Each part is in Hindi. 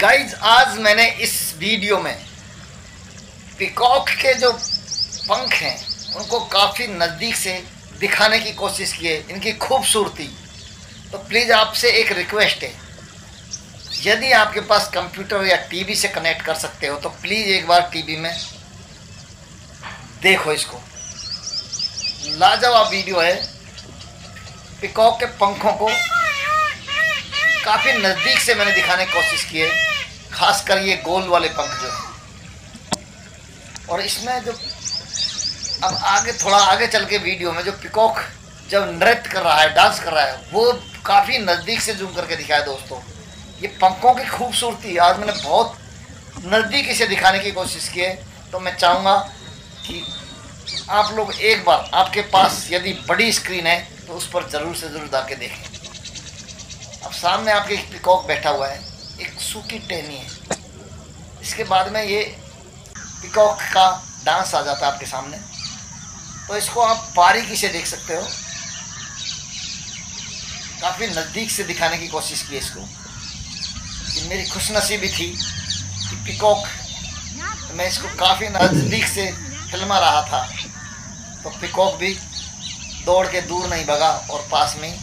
गाइज आज मैंने इस वीडियो में पीकॉक के जो पंख हैं उनको काफ़ी नज़दीक से दिखाने की कोशिश की है, इनकी खूबसूरती। तो प्लीज़ आपसे एक रिक्वेस्ट है, यदि आपके पास कंप्यूटर या टीवी से कनेक्ट कर सकते हो तो प्लीज़ एक बार टीवी में देखो इसको। लाजवाब वीडियो है। पीकॉक के पंखों को काफ़ी नज़दीक से मैंने दिखाने की कोशिश की है, खासकर ये गोल वाले पंख जो है। और इसमें जो अब आगे थोड़ा आगे चल के वीडियो में जो पीकॉक जब नृत्य कर रहा है, डांस कर रहा है, वो काफ़ी नज़दीक से जूम करके दिखाया दोस्तों। ये पंखों की खूबसूरती आज मैंने बहुत नज़दीकी से दिखाने की कोशिश की है। तो मैं चाहूँगा कि आप लोग एक बार, आपके पास यदि बड़ी स्क्रीन है तो उस पर ज़रूर से ज़रूर जाके देखें। अब सामने आपके एक पीकॉक बैठा हुआ है, एक सूखी टहनी है। इसके बाद में ये पीकॉक का डांस आ जाता है आपके सामने। तो इसको आप बारीकी से देख सकते हो, काफ़ी नज़दीक से दिखाने की कोशिश की इसको। कि मेरी खुशनसीबी थी कि पीकॉक, मैं इसको काफ़ी नज़दीक से फिल्मा रहा था तो पीकॉक भी दौड़ के दूर नहीं भगा और पास में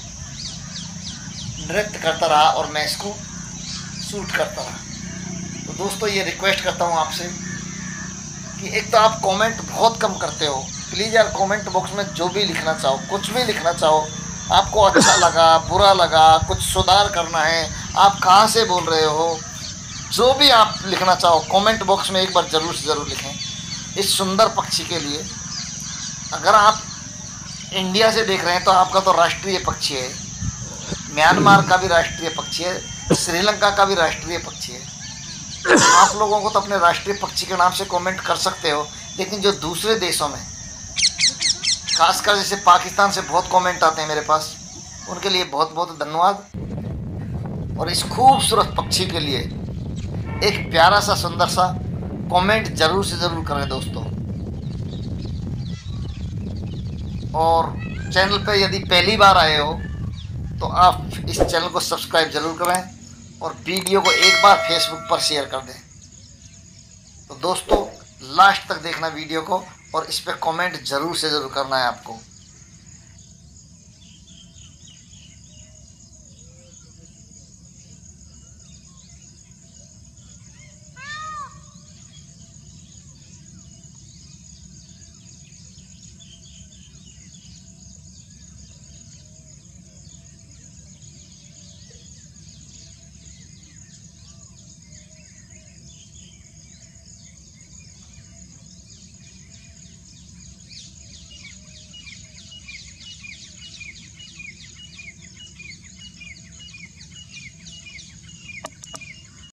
नृत्य करता रहा और मैं इसको शूट करता रहा। तो दोस्तों ये रिक्वेस्ट करता हूँ आपसे कि एक तो आप कमेंट बहुत कम करते हो, प्लीज़ यार कमेंट बॉक्स में जो भी लिखना चाहो, कुछ भी लिखना चाहो, आपको अच्छा लगा, बुरा लगा, कुछ सुधार करना है, आप कहाँ से बोल रहे हो, जो भी आप लिखना चाहो कमेंट बॉक्स में एक बार ज़रूर से ज़रूर लिखें इस सुंदर पक्षी के लिए। अगर आप इंडिया से देख रहे हैं तो आपका तो राष्ट्रीय पक्षी है, म्यांमार का भी राष्ट्रीय पक्षी है, श्रीलंका का भी राष्ट्रीय पक्षी है। आप लोगों को तो अपने राष्ट्रीय पक्षी के नाम से कमेंट कर सकते हो, लेकिन जो दूसरे देशों में, खासकर जैसे पाकिस्तान से बहुत कमेंट आते हैं मेरे पास, उनके लिए बहुत बहुत धन्यवाद। और इस खूबसूरत पक्षी के लिए एक प्यारा सा सुंदर सा कमेंट ज़रूर से ज़रूर करें दोस्तों। और चैनल पे यदि पहली बार आए हो तो आप इस चैनल को सब्सक्राइब ज़रूर करें और वीडियो को एक बार फेसबुक पर शेयर कर दें। तो दोस्तों लास्ट तक देखना वीडियो को और इस पर कमेंट ज़रूर से ज़रूर करना है आपको।